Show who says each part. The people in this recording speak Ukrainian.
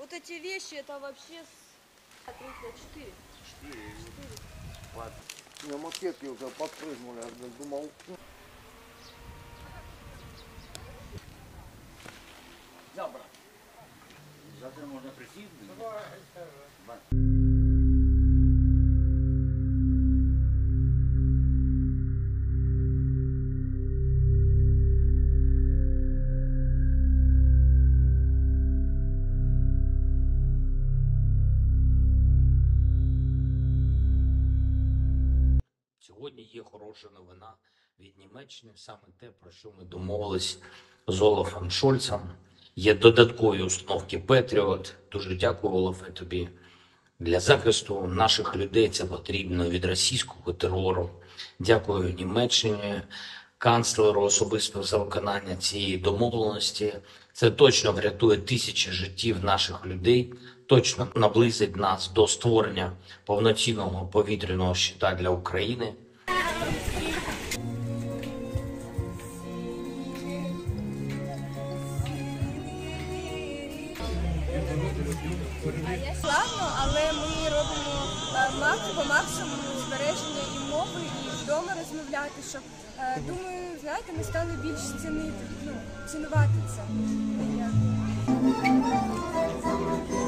Speaker 1: Вот эти вещи, это вообще 4.
Speaker 2: 4. На макетке уже подпрыгнули, я думал.
Speaker 3: Завтра. Завтра можно прийти. Сьогодні є хороша новина від Німеччини, саме те, про що ми домовились з Олафом Шольцем. Є додаткові установки Петріот. Дуже дякую, Олафе, тобі. Для захисту наших людей це потрібно від російського терору. Дякую Німеччині, канцлеру особисто за виконання цієї домовленості. Це точно врятує тисячі життів наших людей, точно наблизить нас до створення повноцінного повітряного щита для України.
Speaker 1: Складно, але ми робимо по максимуму збереження і мови, і вдома розмовляти, щоб, думаю, знаєте, ми стали більш цінувати це.